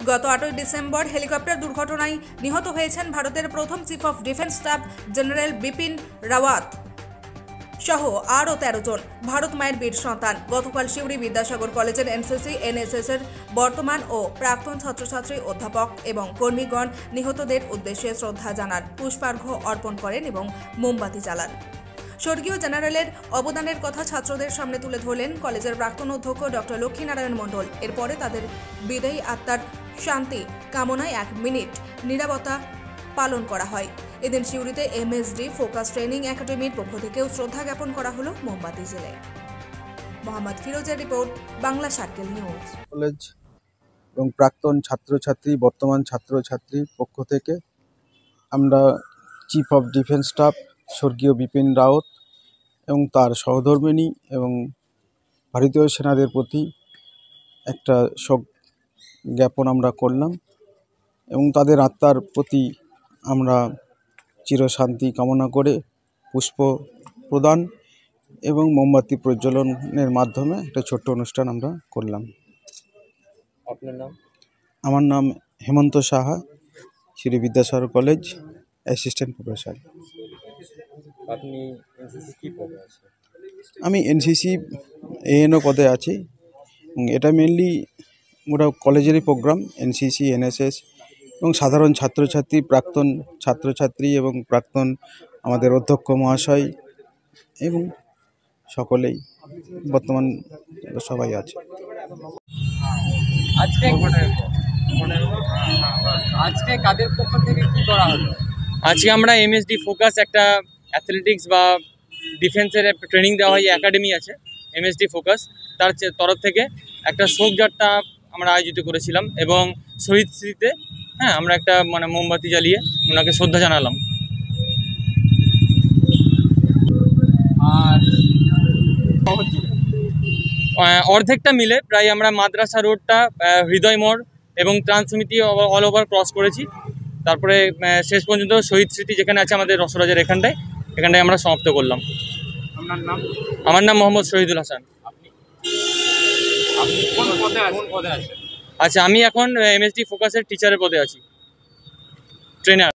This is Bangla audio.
গত 8ই ডিসেম্বর হেলিকপ্টার দুর্ঘটনায় নিহত হয়েছেন ভারতের প্রথম chief of defence staff general Bipin Rawat সহ আরও 13 জন ভারত মায়ের বীর সন্তান। গতকাল সিউড়ি বিদ্যাসাগর কলেজের এনসিসি এনএসএস এর বর্তমান ও প্রাক্তন ছাত্রছাত্রী, অধ্যাপক এবং কর্মীগণ নিহতদের উদ্দেশ্যে শ্রদ্ধা জানান, পুষ্পার্ঘ্য অর্পণ করেন এবং মোমবাতি জ্বালান। স্বর্গীয় জেনারেলের অবদানের কথা ছাত্রদের সামনে তুলে ধরলেন কলেজের প্রাক্তন অধ্যক্ষ ডক্টর লক্ষ্মীনারায়ণ মণ্ডল। এরপরে তাদের বিদায়ী আত্মার শান্তি কামনায় 1 মিনিট নীরবতা পালন করা হয়। এদিন সিউড়িতে এমএসডি ফোকাস ট্রেনিং একাডেমির পক্ষ থেকেও শ্রদ্ধা জ্ঞাপন করা হলো মোমবাতি জ্বেলে। মোহাম্মদ ফিরোজের রিপোর্ট, বাংলা সার্কেল নিউজ। কলেজ এবং প্রাক্তন ছাত্রছাত্রী, বর্তমান ছাত্রছাত্রীর পক্ষ থেকে আমরা চিফ অফ ডিফেন্স স্টাফ স্বর্গীয় বিপিন রাওয়াত এবং তার সহধর্মিণী এবং ভারতীয় সেনাদের প্রতি একটা শোক জ্ঞাপন আমরা করলাম এবং তাদের আত্মার প্রতি আমরা চিরশান্তি কামনা করে পুষ্প প্রদান এবং মোমবাতি প্রজ্বলনের মাধ্যমে একটা ছোট্ট অনুষ্ঠান আমরা করলাম। আপনার নাম? আমার নাম Hemant Saha, Shri Vidyasagar college assistant professor. আপনি এনসিসি কি পদে আছেন? আমি এনসিসি এএনও পদে আছি। এটা মেনলি ওটা কলেজেরই প্রোগ্রাম। এনসিসি, এনএসএস এবং সাধারণ ছাত্রছাত্রী, প্রাক্তন ছাত্রছাত্রী এবং প্রাক্তন আমাদের অধ্যক্ষ মহাশয় এবং সকলেই বর্তমান সবাই আছে। আজকে কাদের পক্ষ থেকে কি করা হলো? আজকে আমরা এমএসডি ফোকাস একটা অ্যাথলেটিক্স বা ডিফেন্সের ট্রেনিং দেওয়া হয়, একাডেমি আছে এমএসডি ফোকাস, তার তরফ থেকে একটা শোকযাত্রা আমরা আয়োজিত করেছিলাম এবং শহীদ স্মৃতিতে আমরা একটা মোমবাতি জ্বালিয়ে ওনাকে শ্রদ্ধা জানালাম। আর অর্ধেকটা মিলে প্রায় আমরা মাদ্রাসা রোডটা, হৃদয় মোড় এবং ত্রাণ সমিতি অল ওভার ক্রস করেছি। তারপরে শেষ পর্যন্ত শহীদ স্মৃতি যেখানে আছে আমাদের রসরাজের এখানটায় আমরা সমাপ্ত করলাম। আপনার নাম? আমার নাম মোহাম্মদ শহীদুল হাসান। আপনি কোন পদে আছেন? আচ্ছা, আমি এখন এমএসডি ফোকাসের টিচারের পদে আছি, ট্রেনার।